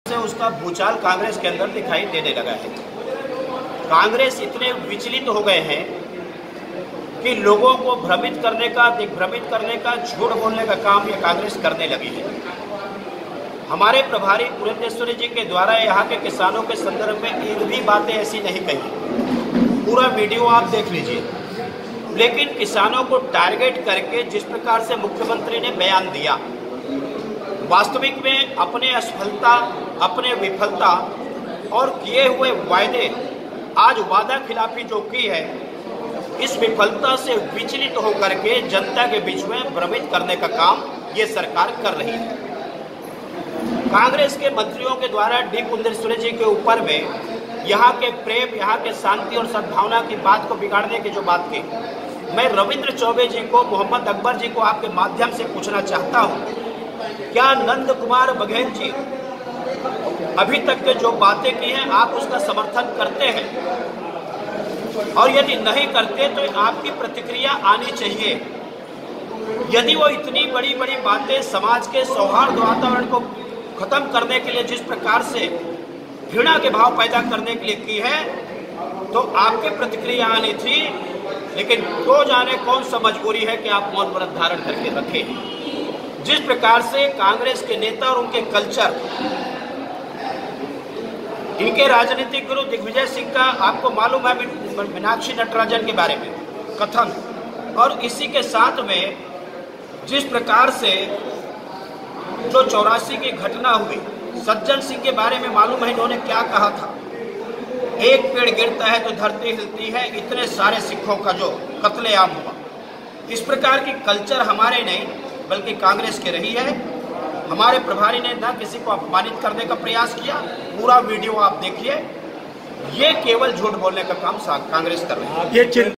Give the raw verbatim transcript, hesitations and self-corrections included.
से उसका भूचाल कांग्रेस के अंदर दिखाई देने लगा है। कांग्रेस इतने विचलित हो गए हैं कि लोगों को भ्रमित करने का दिग्भ्रमित करने का झूठ बोलने का काम ये कांग्रेस करने लगी है। हमारे प्रभारी पुरंदेश्वरी जी के द्वारा यहाँ के किसानों के संदर्भ में एक भी बातें ऐसी नहीं कही। पूरा वीडियो आप देख लीजिए। लेकिन किसानों को टारगेट करके जिस प्रकार से मुख्यमंत्री ने बयान दिया, वास्तविक में अपने असफलता, अपने विफलता और किए हुए वायदे, आज वादा खिलाफी जो की है, इस विफलता से विचलित होकर के जनता के बीच में भ्रमित करने का काम ये सरकार कर रही है। कांग्रेस के मंत्रियों के द्वारा डी पुरंदेश्वरी जी के ऊपर में यहाँ के प्रेम, यहाँ के शांति और सद्भावना की बात को बिगाड़ने की जो बात की, मैं रविंद्र चौबे जी को, मोहम्मद अकबर जी को आपके माध्यम से पूछना चाहता हूँ, क्या नंद कुमार बघेल जी अभी तक के जो बातें की हैं आप उसका समर्थन करते हैं? और यदि नहीं करते तो आपकी प्रतिक्रिया आनी चाहिए। यदि वो इतनी बड़ी बड़ी बातें समाज के सौहार्द वातावरण को खत्म करने के लिए जिस प्रकार से घृणा के भाव पैदा करने के लिए की है, तो आपकी प्रतिक्रिया आनी थी। लेकिन तो जाने कौन सा मजबूरी है कि आप मौन व्रत धारण करके रखें। जिस प्रकार से कांग्रेस के नेता और उनके कल्चर, इनके राजनीतिक गुरु दिग्विजय सिंह का आपको मालूम है मीनाक्षी नटराजन के बारे में कथन, और इसी के साथ में जिस प्रकार से जो चौरासी की घटना हुई, सज्जन सिंह के बारे में मालूम है इन्होंने क्या कहा था, एक पेड़ गिरता है तो धरती हिलती है, इतने सारे सिखों का जो कत्लेआम हुआ। इस प्रकार की कल्चर हमारे नहीं बल्कि कांग्रेस की रही है। हमारे प्रभारी ने ना किसी को अपमानित करने का प्रयास किया। पूरा वीडियो आप देखिए। ये केवल झूठ बोलने का काम कांग्रेस कर रही है।